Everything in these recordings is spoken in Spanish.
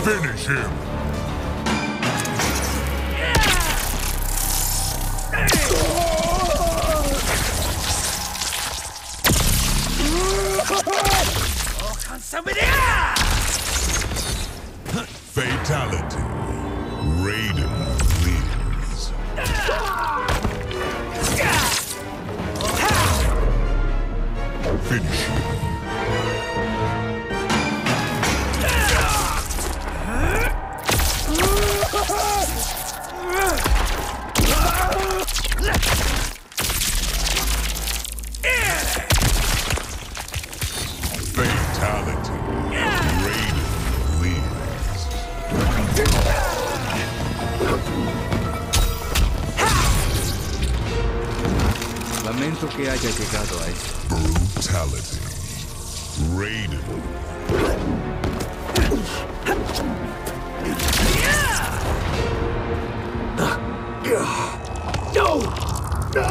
Finish him. Fatality. Raiden wins. Finish him. Fatality. Raiden wins. Lamento que haya llegado a esto. Brutality. Raiden. No! No!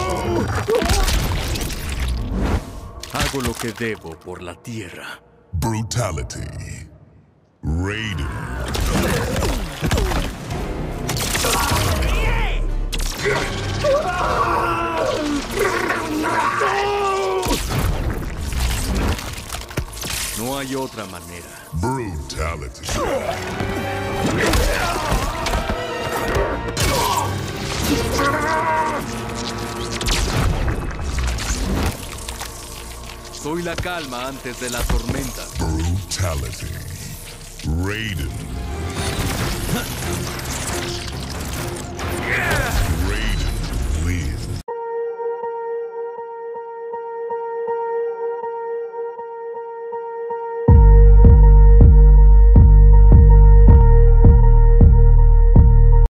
Hago lo que debo por la tierra. Brutality. Raiden. No hay otra manera. Brutality. Soy la calma antes de la tormenta. Brutality. Raiden.